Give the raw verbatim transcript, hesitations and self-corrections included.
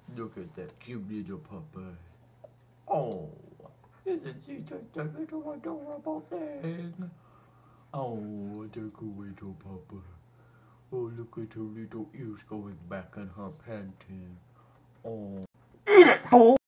Look at that cute little puppy. Oh, isn't she just a little adorable thing? Oh, what a cool little puppy. Oh, look at her little ears going back in her panties. Oh. Eat it, fool!